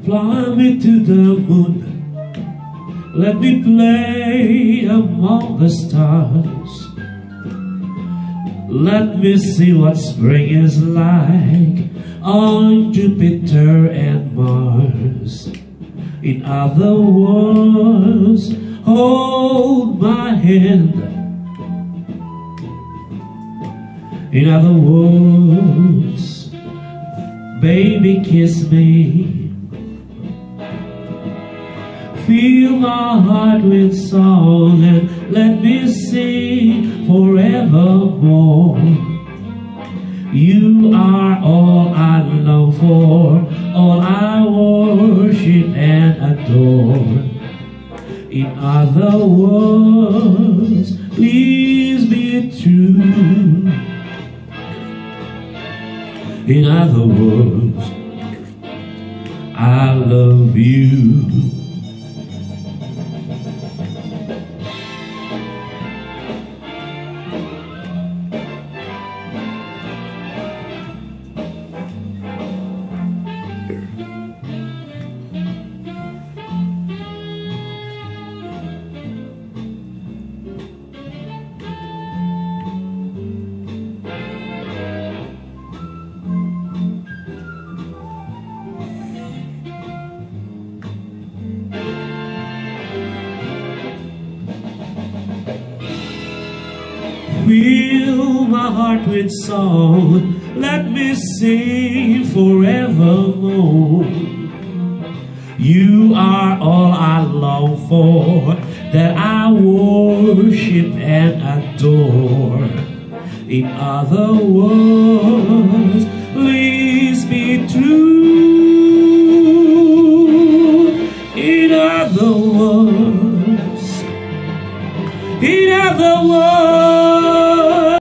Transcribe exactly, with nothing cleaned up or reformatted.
Fly me to the moon, let me play among the stars. Let me see what spring is like on Jupiter and Mars. In other words, hold my hand. In other words, baby, kiss me. Fill my heart with song and let me sing forevermore. You are all I long for, all I worship and adore. In other words, please be true. In other words, I love you. Fill my heart with song, let me sing forevermore. You are all I long for, that I worship and adore. In other words, please be true.